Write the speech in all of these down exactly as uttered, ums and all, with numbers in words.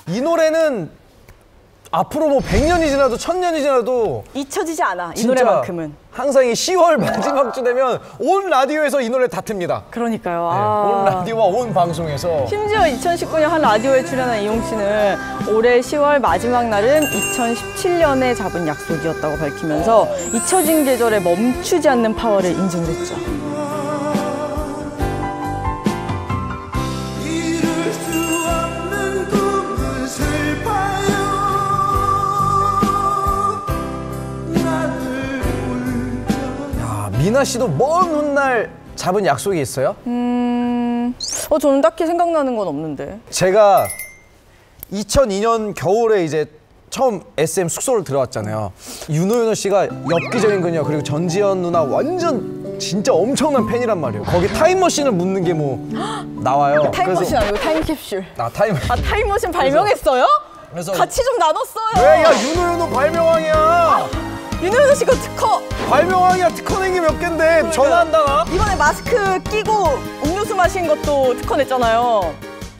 이 노래는 앞으로 뭐 백 년이 지나도 천 년이 지나도 잊혀지지 않아. 이 노래만큼은. 항상 이 시월 마지막 주 되면 온 라디오에서 이 노래 다 틉니다. 그러니까요. 네, 아. 온 라디오와 온 방송에서. 심지어 이천십구 년 한 라디오에 출연한 이용 씨는 올해 시월 마지막 날은 이천십칠 년에 잡은 약속이었다고 밝히면서 잊혀진 계절에 멈추지 않는 파워를 인증을 했죠. 미나 씨도 먼 훗날 잡은 약속이 있어요? 음... 어, 저는 딱히 생각나는 건 없는데. 제가 이천이 년 겨울에 이제 처음 에스엠 숙소를 들어왔잖아요. 윤호윤호 씨가 엽기적인 그녀 그리고 전지현 누나 완전 진짜 엄청난 팬이란 말이에요. 거기 타임머신을 묻는 게 뭐 나와요. 타임머신 아니고 타임캡슐. 아, 타임... 아, 타임머신 발명했어요? 그래서 같이 좀 나눴어요. 왜? 야, 윤호윤호 발명왕이야. 윤호윤호 씨가 특허. 발명왕이야. 특허 낸 게 몇 갠데. 그러니까. 전화한다 나. 이번에 마스크 끼고 음료수 마신 것도 특허 냈잖아요.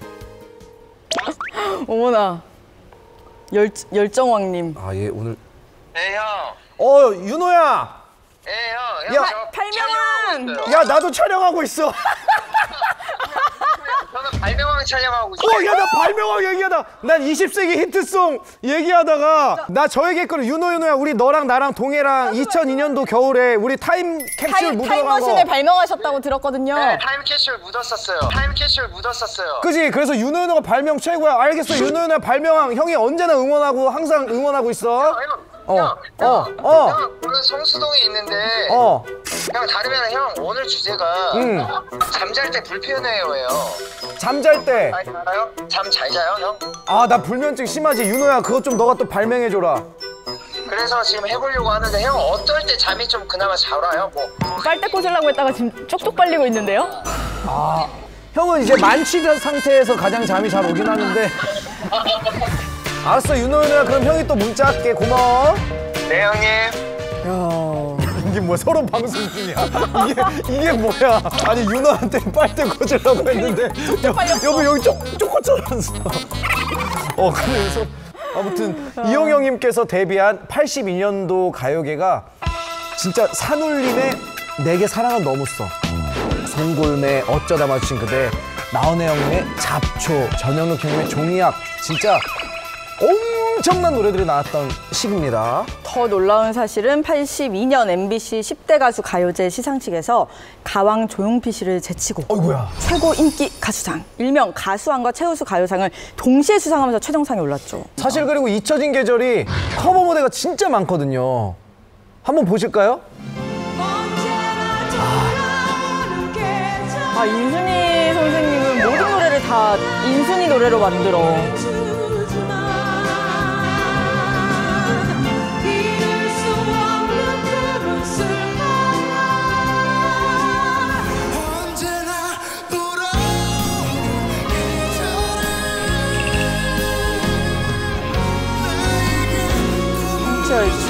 어머나. 열, 열정왕님. 아, 얘 오늘. 네, 형. 어, 윤호야. 네, 형. 형, 야, 발명왕. 야, 나도 촬영하고 있어. 저는 발명왕 촬영하고 어, 있어요. 야, 나 발명왕 얘기하다. 난 이십 세기 히트송 얘기하다가 나 저 얘기했거든. 윤호, 윤호야, 우리 너랑 나랑 동해랑 이천이 년도 겨울에 우리 타임캡슐 타임, 묻어간 거. 타임머신을 발명하셨다고 들었거든요. 네, 타임캡슐 묻었었어요. 타임캡슐 묻었었어요. 그지? 그래서 윤호, 윤호가 발명 최고야. 알겠어. 윤호, 윤호야 발명왕. 형이 언제나 응원하고 항상 응원하고 있어. 형, 어, 형, 어, 형, 어. 형, 오늘 성수동에 있는데. 어. 형, 다르면 형, 오늘 주제가 응. 잠잘 때 불편해요예요. 잠잘 때. 아, 알아요? 잠 잘 자요, 형? 아, 나 불면증 심하지. 윤호야, 그것 좀 너가 또 발명해줘라. 그래서 지금 해보려고 하는데 형 어떨 때 잠이 좀 그나마 잘 와요? 뭐. 빨대 꽂으려고 했다가 지금 쪽쪽 빨리고 있는데요? 아, 형은 이제 만취된 상태에서 가장 잠이 잘 오긴 하는데. 알았어, 윤호, 윤호야. 그럼 형이 또 문자 할게. 고마워. 네, 형님. 야, 이게 뭐야? 서로 방송 중이야. 이게 이게 뭐야? 아니 윤호한테 빨대 꽂으려고 했는데 여보 여기 쪽쪽 꽂혀놨어. 어 그래서 아무튼 이용 형님께서 데뷔한 팔십이 년도 가요계가 진짜 산울림의 내게 사랑은 너무 써, 송골매 어쩌다 마주친 그대, 나훈아 형님의 잡초, 전영록 형님의 종이약, 진짜 엄청난 노래들이 나왔던 시기입니다. 더 놀라운 사실은 팔십이 년 엠비씨 십 대 가수 가요제 시상식에서 가왕 조용필 씨를 제치고 어이구야. 최고 인기 가수상, 일명 가수왕과 최우수 가요상을 동시에 수상하면서 최정상에 올랐죠. 사실 그리고 잊혀진 계절이 커버 무대가 진짜 많거든요. 한번 보실까요? 아, 인순이 선생님은 모든 노래를 다 인순이 노래로 만들어. 그렇지.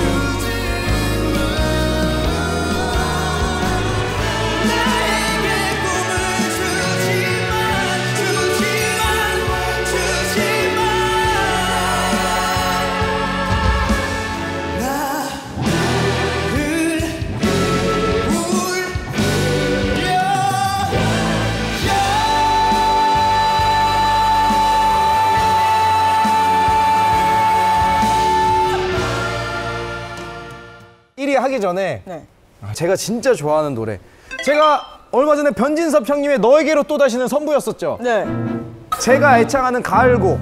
일 위 하기 전에 네. 제가 진짜 좋아하는 노래, 제가 얼마 전에 변진섭 형님의 너에게로 또다시는 선보였었죠. 네. 제가 애창하는 가을곡.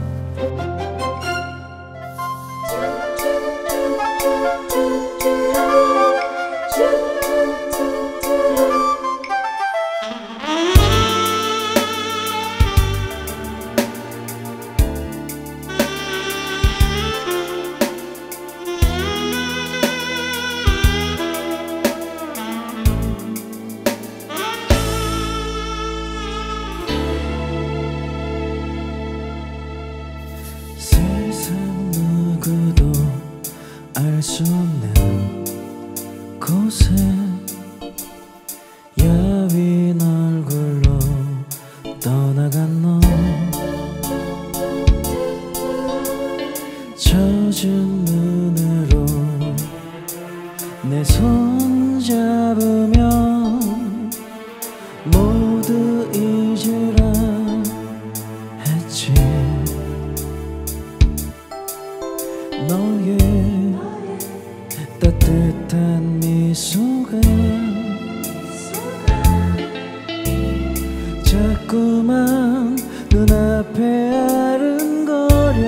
젖은 눈으로 내 손 잡으면 모두 잊으라 했지. 너의 따뜻한 미소가 자꾸만 눈앞에 아른거려.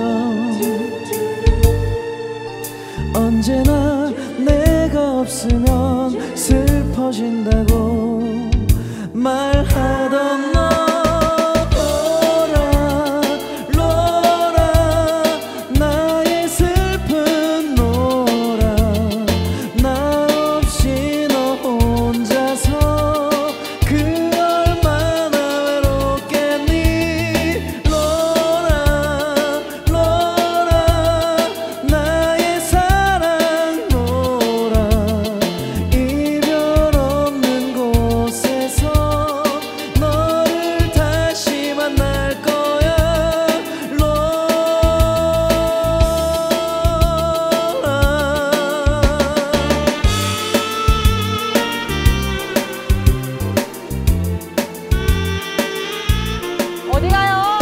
언제나 내가 없으면 슬퍼진다고 말하던 너. 로라 로라 나의 슬픈 로라. 나 없이 너 혼자서 그 얼마나 외롭겠니. 로라 로라 나의 사랑 로라. 이별 없는 곳에서 너를 다시 만날 거야. 로라. 어디 가요?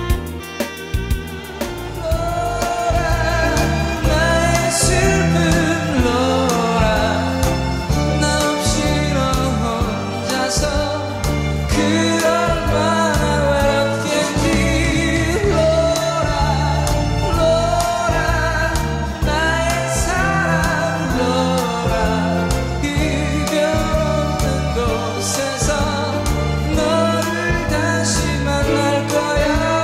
나의 슬픈 로라. 나 없이 너 혼자서 그 얼마나 외롭겠니. 로라 로라 나의 사랑 로라. 이별 없는 곳에서 너를 다시 만날 거야.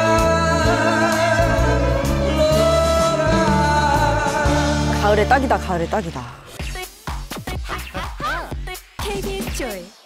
로라. 가을에 딱이다, 가을에 딱이다. 케이비에스 조이